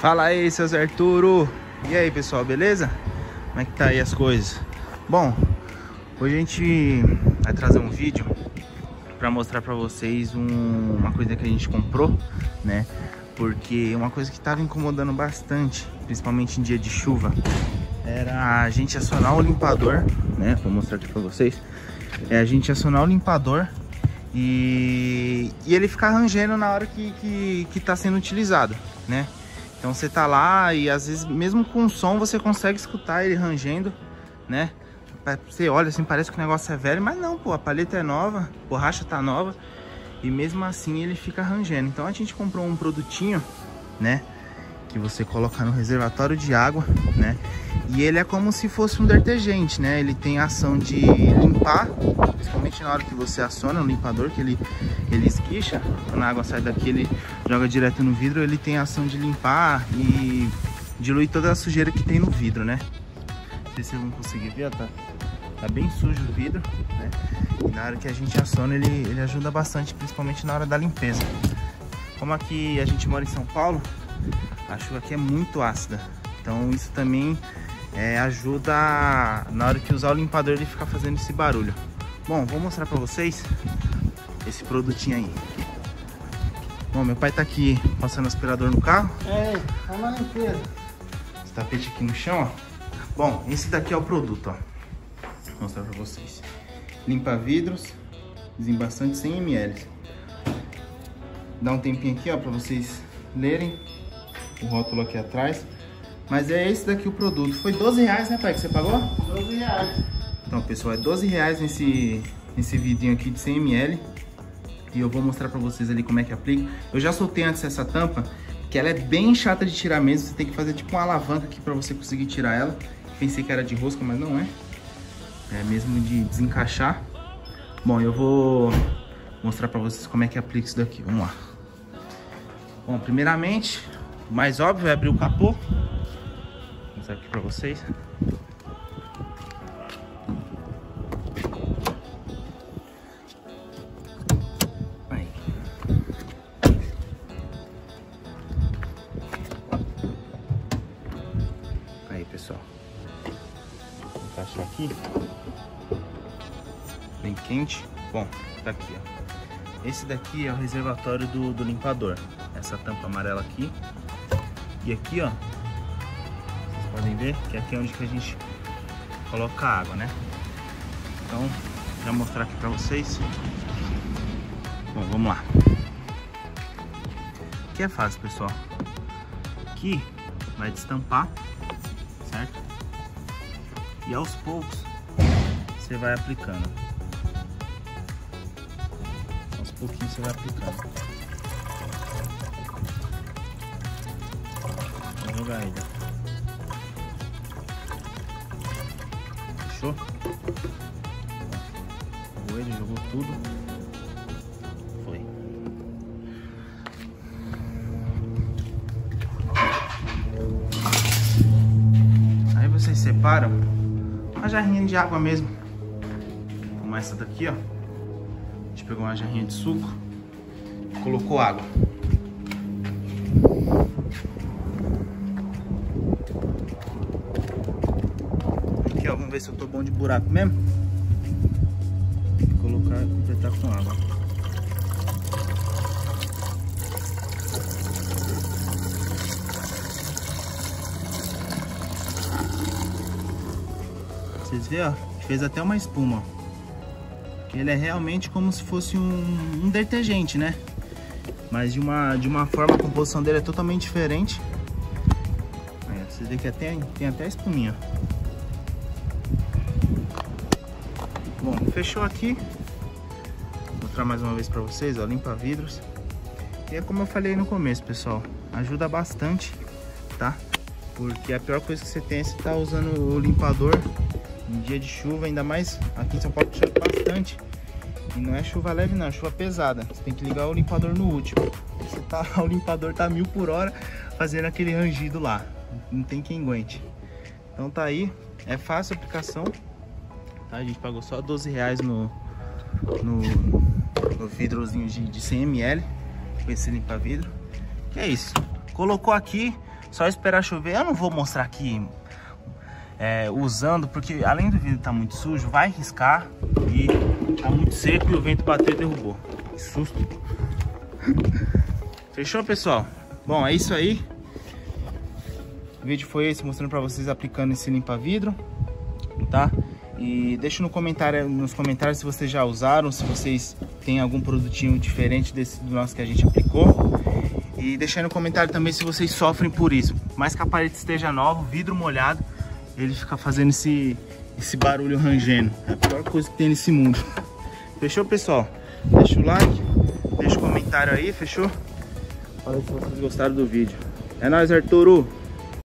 Fala aí, seus Arturo. E aí, pessoal, beleza? Como é que tá aí as coisas? Bom, hoje a gente vai trazer um vídeo pra mostrar pra vocês uma coisa que a gente comprou, né? Porque uma coisa que tava incomodando bastante, principalmente em dia de chuva, era a gente acionar o limpador, né? Vou mostrar aqui pra vocês. É a gente acionar o limpador e ele ficar rangendo na hora que tá sendo utilizado, né? Então você tá lá e às vezes mesmo com som você consegue escutar ele rangendo, né? Você olha assim, parece que o negócio é velho, mas não, pô, a palheta é nova, a borracha tá nova e mesmo assim ele fica rangendo. Então a gente comprou um produtinho, né, que você coloca no reservatório de água, né? E ele é como se fosse um detergente, né? Ele tem a ação de limpar, principalmente na hora que você aciona o limpador, que ele esguicha. Quando a água sai daqui, ele joga direto no vidro. Ele tem a ação de limpar e diluir toda a sujeira que tem no vidro, né? Não sei se vocês vão conseguir ver, ó, tá bem sujo o vidro, né? E na hora que a gente aciona, ele ajuda bastante, principalmente na hora da limpeza. Como aqui a gente mora em São Paulo, a chuva aqui é muito ácida. Então isso também ajuda na hora que usar o limpador ele ficar fazendo esse barulho. Bom, vou mostrar pra vocês esse produtinho aí. Bom, meu pai tá aqui passando aspirador no carro. Tá na limpeza. Esse tapete aqui no chão, ó. Bom, esse daqui é o produto, ó. Vou mostrar pra vocês. Limpa vidros, desembastante 100 ml. Dá um tempinho aqui, ó, pra vocês lerem o rótulo aqui atrás. Mas é esse daqui o produto. Foi 12 reais, né, pai, que você pagou? 12 reais. Então, pessoal, é 12 reais nesse vidrinho aqui de 100 ml. E eu vou mostrar pra vocês ali como é que aplica. Eu já soltei antes essa tampa, que ela é bem chata de tirar mesmo. Você tem que fazer tipo uma alavanca aqui pra você conseguir tirar ela. Pensei que era de rosca, mas não é. É mesmo de desencaixar. Bom, eu vou mostrar pra vocês como é que aplica isso daqui. Vamos lá. Bom, primeiramente, o mais óbvio é abrir o capô. Vou mostrar aqui pra vocês. Aí. Aí, pessoal. Vou encaixar aqui. Bem quente. Bom, tá aqui, ó. Esse daqui é o reservatório do limpador. Essa tampa amarela aqui. E aqui, ó, vocês podem ver que aqui é onde que a gente coloca a água, né? Então, já mostrar aqui pra vocês. Bom, vamos lá. Aqui é fácil, pessoal. Aqui vai destampar, certo? E aos poucos você vai aplicando. Aos pouquinhos você vai aplicando. Vou jogar ele. Fechou? Jogou ele, jogou tudo. Foi. Aí vocês separam uma jarrinha de água mesmo. Como essa daqui, ó. A gente pegou uma jarrinha de suco, colocou água. Aqui, ó, vamos ver se eu tô bom de buraco mesmo. Vou colocar e completar com água. Vocês veem, ó, fez até uma espuma, ó. Ele é realmente como se fosse um detergente, né? Mas de uma forma, a composição dele é totalmente diferente. Aí, vocês veem que tem até espuminha. Bom, fechou aqui. Vou mostrar mais uma vez pra vocês, ó, limpa vidros. E é como eu falei no começo, pessoal, ajuda bastante, tá? Porque a pior coisa que você tem é você tá usando o limpador em dia de chuva, ainda mais aqui em São Paulo, que chove bastante. E não é chuva leve não, é chuva pesada. Você tem que ligar o limpador no último. O limpador tá 1000 por hora fazendo aquele rangido lá. Não tem quem aguente. Então tá aí, é fácil a aplicação. Tá? A gente pagou só 12 reais no vidrozinho de 100 ml. Com esse limpa vidro. Que é isso. Colocou aqui, Só esperar chover. Eu não vou mostrar aqui usando, porque além do vidro estar muito sujo, vai riscar e tá muito seco e o vento bateu e derrubou. Que susto. Fechou, pessoal? Bom, é isso aí. O vídeo foi esse, mostrando pra vocês aplicando esse limpa-vidro, tá? E deixa nos comentários se vocês já usaram, se vocês têm algum produtinho diferente desse do nosso que a gente aplicou. E deixa aí no comentário também se vocês sofrem por isso. Mais que a parede esteja nova, o vidro molhado, ele fica fazendo esse barulho rangendo. É a pior coisa que tem nesse mundo. Fechou, pessoal? Deixa o like, deixa o comentário aí, fechou? Fala se vocês gostaram do vídeo. É nóis, Arturo!